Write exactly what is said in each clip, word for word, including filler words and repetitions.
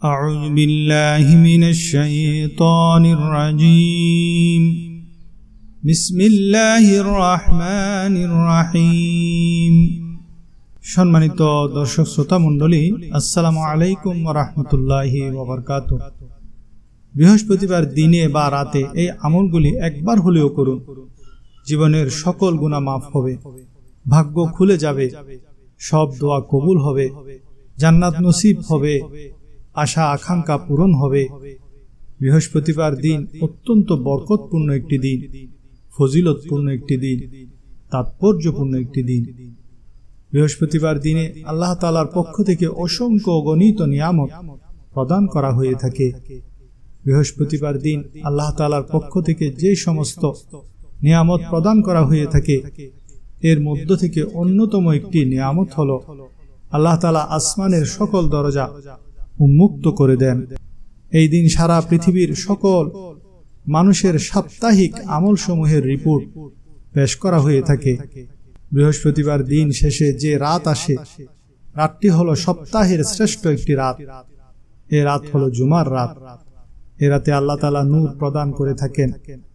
أعوذ بالله من الشيطان الرجيم بسم الله الرحمن الرحيم সম্মানিত দর্শক শ্রোতা মণ্ডলী, আসসালামু আলাইকুম ওয়া রাহমাতুল্লাহি ওয়া বারাকাতুহু। বৃহস্পতিবার দিনে বা রাতে এই আমলগুলি একবার হলেও করুন। জীবনের সকল গুনাহ মাফ হবে, ভাগ্য খুলে যাবে, সব দোয়া কবুল হবে, জান্নাত নসিব হবে, আশা আকাঙ্ক্ষা পূরণ হবে। বৃহস্পতিবার দিন অত্যন্ত বরকতপূর্ণ একটি দিন, ফজিলতপূর্ণ একটি দিন, তাৎপর্যপূর্ণ একটি দিন। বৃহস্পতিবার দিনে আল্লাহ তাআলার পক্ষ থেকে অসংখ্য অগণিত নিয়ামত প্রদান করা হয়ে থাকে। বৃহস্পতিবার দিন আল্লাহ তাআলার পক্ষ থেকে যে সমস্ত নিয়ামত প্রদান করা হয়ে থাকে, এর মধ্য থেকে অন্যতম একটি নিয়ামত হলো আল্লাহ তাআলা আসমানের সকল দরজা উন্মুক্ত করে দেন। এই দিন সারা পৃথিবীর সকল মানুষের সাপ্তাহিক আমলসমূহের রিপোর্ট পেশ করা হয়ে থাকে। বৃহস্পতিবার দিন শেষে যে রাত আসে, রাতটি হলো সপ্তাহের শ্রেষ্ঠ একটি রাত। এ রাত হলো জুমার রাত। এ রাতে আল্লাহ তাআলা নূর প্রদান করে থাকেন।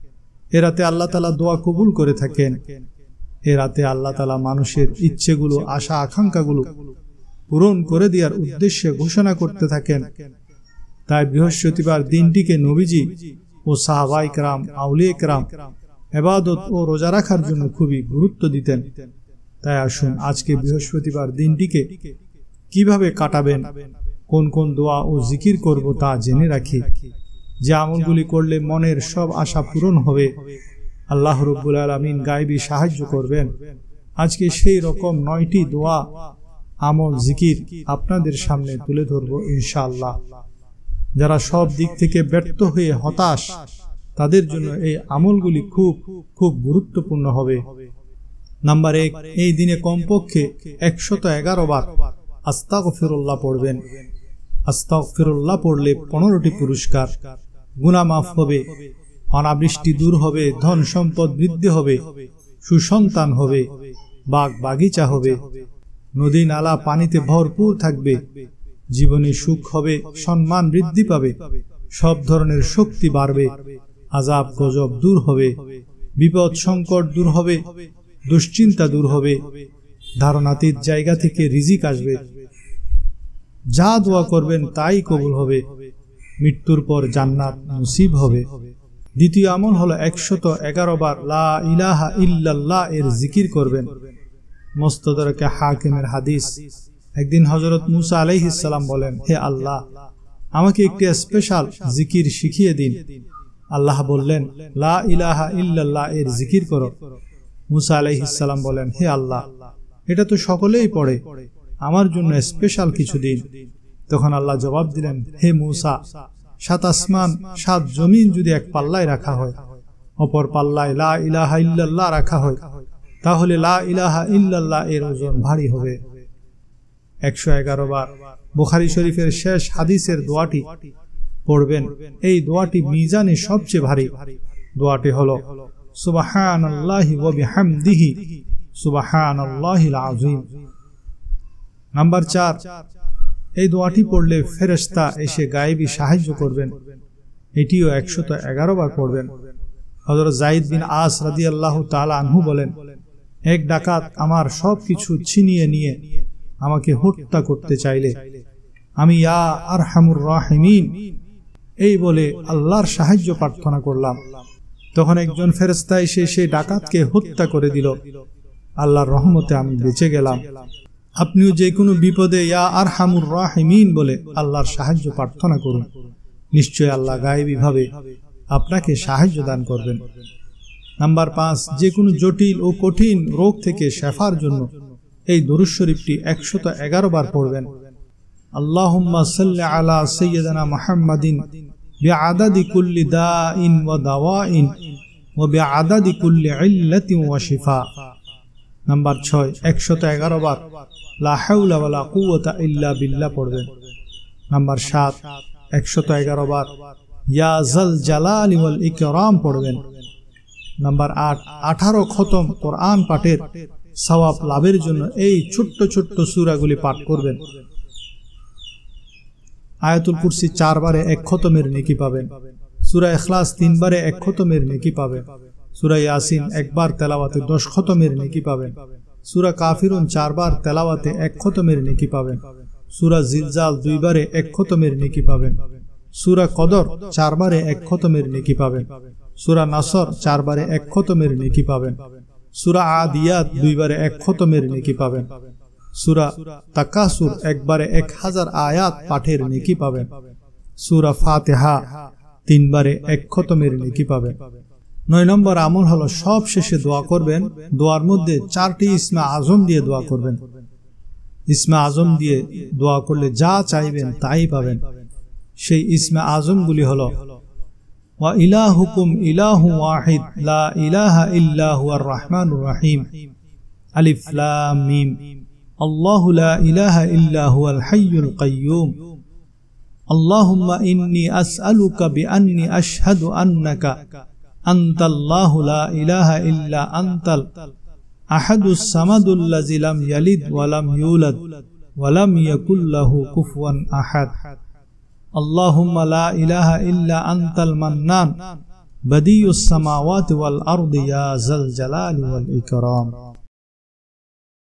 এ রাতে আল্লাহ তাআলা দোয়া কবুল করে থাকেন। এ রাতে আল্লাহ তাআলা মানুষের ইচ্ছেগুলো, আশা আকাঙ্ক্ষাগুলো পূরণ করে দেওয়ার উদ্দেশ্যে ঘোষণা করতে থাকেন। তাই বৃহস্পতিবার দিনটিকে নবীজি ও সাহাবায়ে কেরাম, আউলিয়া কেরাম ইবাদত ও রোজা রাখার জন্য খুবই গুরুত্ব দিতেন। তাই আসুন আজকে বৃহস্পতিবার দিনটিকে কিভাবে কাটাবেন, কোন কোন দোয়া ও জিকির করব তা জেনে রাখি। যে আমলগুলি করলে মনের সব আশা পূরণ হবে, আল্লাহ রাব্বুল আলামিন গায়বী সাহায্য করবেন। আজকে সেই রকম নয়টি দোয়া, আমল, জিকির আপনাদের সামনে তুলে ধরব ইনশাআল্লাহ। যারা সব দিক থেকে ব্যর্থ হয়ে হতাশ, তাদের জন্য এই আমলগুলি খুব খুব গুরুত্বপূর্ণ হবে। নাম্বার এক, এই দিনে কমপক্ষে একশত এগারো বার আস্তাগফিরুল্লাহ পড়বেন। আস্তাগফিরুল্লাহ পড়লে পনেরোটি পুরস্কার, গুনাহ মাফ হবে, অনাবৃষ্টি দূর হবে, ধন সম্পদ বৃদ্ধি হবে, সুসন্তান হবে, বাগ বাগিচা হবে, নদী নালা পানিতে ভরপুর থাকবে, জীবনে সুখ হবে, সম্মান বৃদ্ধি পাবে, সব ধরনের শক্তি বাড়বে, আযাব গজব দূর হবে, বিপদ সংকট দূর হবে, দুশ্চিন্তা দূর হবে, ধারণাতীত জায়গা থেকে রিজিক আসবে, যা দোয়া করবেন তাই কবুল হবে, মৃত্যুর পর জান্নাত নসিব হবে। দ্বিতীয় আমল হলো একশত এগারো বার লা ইলাহা ইল্লাল্লাহ এর জিকির করবেন। মুস্তাদরাকে হাকিমের হাদিস, একদিন হযরত মুসা আলাইহিস সালাম বলেন, হে আল্লাহ, আমাকে একটি স্পেশাল জিকির শিখিয়ে দিন। আল্লাহ বললেন, লা ইলাহা ইল্লাল্লাহ এর জিকির করো। মুসা আলাইহিস সালাম বলেন, হে আল্লাহ, এটা তো সকলেই পড়ে, আমার জন্য স্পেশাল কিছু দিন। তখন আল্লাহ জবাব দিলেন, হে মুসা, সাত আসমান সাত জমিন যদি এক পাল্লায় রাখা হয়, অপর পাল্লায় লা ইলাহা ইল্লাল্লাহ রাখা হয়, তাহলে লা ইলাহা ইল্লাল্লাহ এর ওজন ভারী হবে। একশো এগারো বার বুখারী শরীফের শেষ হাদিসের দোয়াটি পড়বেন। এই দোয়াটি মিজানে সবচেয়ে ভারী। দোয়াটি হলো সুবহানাল্লাহি ওয়া বিহামদিহি সুবহানাল্লাহিল আযীম। নাম্বার চার, এই দোয়াটি পড়লে ফেরেশতা এসে গায়েবী সাহায্য করবেন। এটিও একশত এগারো বার পড়বেন। হযরত যায়েদ বিন আস রাদিয়াল্লাহু তাআলা আনহু বলেন, এক ডাকাত আমার সব কিছু ছিনিয়ে নিয়ে আমাকে হত্যা করতে চাইলে আমি ইয়া আরহামুর রাহিমিন এই বলে আল্লাহর সাহায্য প্রার্থনা করলাম। তখন একজন ফেরেশতা এসে সেই ডাকাতকে হত্যা করে দিল। আল্লাহর রহমতে আমি বেঁচে গেলাম। আপনিও যে কোনো বিপদে ইয়া আরহামুর রাহিমিন বলে আল্লাহর সাহায্য প্রার্থনা করুন। নিশ্চয় আল্লাহ গায়েবী ভাবে আপনাকে সাহায্য দান করবেন। নাম্বার পাঁচ, যে কোনো জটিল ও কঠিন রোগ থেকে শেফার জন্য এই দরুদ শরীফটি একশত এগারো বার পড়বেন। আল্লাহুম্মা সাল্লি আলা সাইয়্যিদিনা মুহাম্মাদিন বিআদাদি কুল্লি দাইন ওয়া দাওয়াইন ওয়া বিআদাদি কুল্লি ইল্লাতিন ওয়া শিফা। নাম্বার ছয়, একশত এগারো বার লা হাওলা ওয়ালা কুওয়াতা ইল্লা বিল্লাহ পড়বেন। নাম্বার সাত, একশত এগারো বার ইয়া যাল জালালি ওয়াল ইকরাম পড়বেন। নাম্বার আট, আঠারো খতম কোরআন পাঠের সওয়াব লাভের জন্য এই ছোট্ট ছোট্ট সূরাগুলি পাঠ করবেন। আয়াতুল কুরসি চারবারে এক খতমের নেকি পাবেন। সূরা ইখলাস তিনবারে এক খতমের নেকি পাবেন। সূরা ইয়াসিন একবার তেলাওয়াতে দশ খতমের নেকি পাবেন। সূরা কাফিরুন চারবার তেলাওয়াতে এক খতমের নেকি পাবেন। সূরা জিলজাল দুইবারে এক খতমের নেকি পাবেন। সূরা কদর চারবারে এক খতমের নেকি পাবেন। সূরা নাসর চারবারে এক খতমের নেকি পাবেন। সূরা আদিয়াত দুইবারে এক খতমের নেকি পাবেন। সূরা তাকাসুর একবারে এক হাজার আয়াত পাঠের নেকি পাবেন। সূরা ফাতিহা তিনবারে এক খতমের নেকি পাবেন। নয় নম্বর আমল হলো সব শেষে দোয়া করবেন। দোয়ার মধ্যে চারটি ইসমে আজম দিয়ে দোয়া করবেন। ইসমে আজম দিয়ে দোয়া করলে যা চাইবেন তাই পাবেন। সেই ইসমে আজমগুলি হলো ওয়া ইলাহুকুম ইলাহু ওয়াহিদ লা ইলাহা ইল্লা হুয়ার রহমানুর রহিম আলিফ লাম মিম আল্লাহু লা ইলাহা ইল্লা হুয়াল হাইয়ুল কাইয়্যুম আল্লাহুম্মা ইন্নী আসআলুকা বিআন্নী আশহাদু আন্নাকা আনতাল্লাহু লা ইলাহা ইল্লা আনতাল আহাদুস সামাদুল্লাযী লাম ইয়ালিদ ওয়া লাম ইউলাদ ওয়া লাম ইয়াকুল লাহু কুফুয়ান আহাদ আল্লাহুম্মা লা ইলাহা ইল্লা আনতাল মান্নান বাদিউস সামাওয়াতি ওয়াল আরদি ইয়া যাল জালালি ওয়াল ইকরাম।